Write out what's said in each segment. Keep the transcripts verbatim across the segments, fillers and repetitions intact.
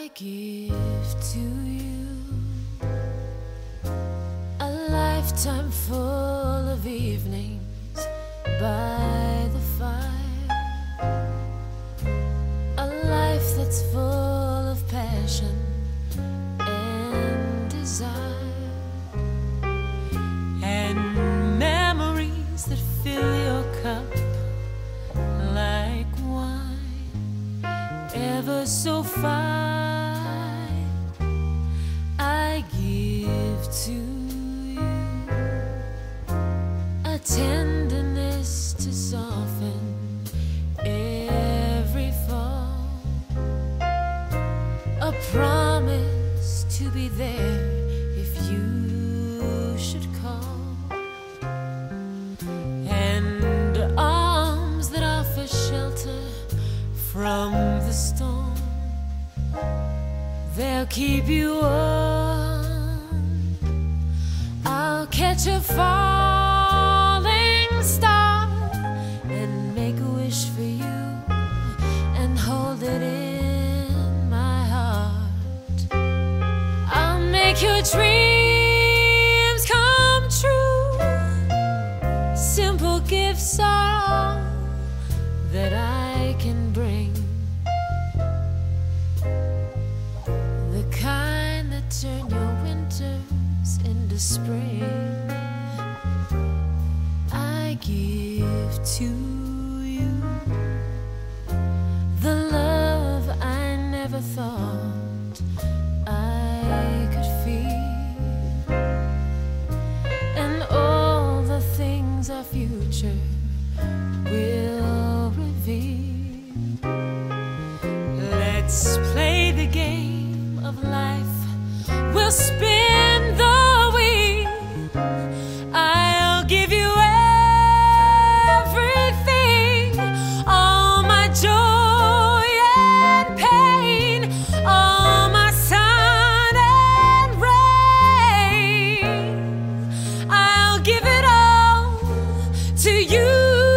I give to you a lifetime full of evenings by the fire, a life that's full of passion and desire, and memories that fill your cup like wine, ever so fine. I give to you a tenderness to soften every fall, a promise to be there if you should call, and arms that offer shelter from the storm. They'll keep you warm. I'll catch a falling star and make a wish for you and hold it in my heart. I'll make your dreams come true. Simple gifts are all that I can bring, the kind that turn your winters into spring. I give to you the love I never thought I could feel, and all the things our future will reveal. Let's play the game of life. We'll spin the wheel. I'll give you everything, all my joy and pain, all my sun and rain. I'll give it all to you.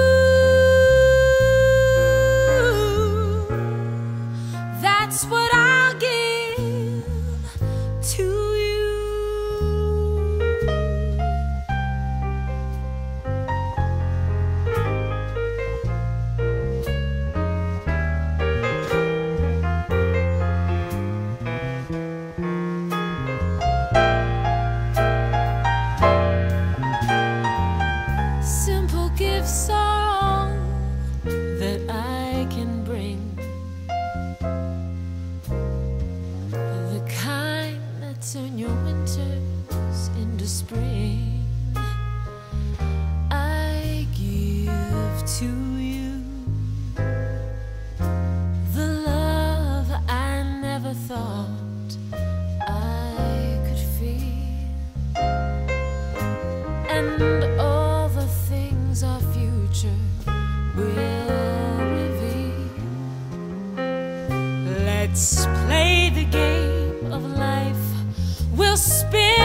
That's what I'll give to you. Simple gifts are all that I can bring, the kind that turn your winters into spring. I give to you the love I never thought I could feel, and all the things our future will reveal. Let's play the game of life. We'll spin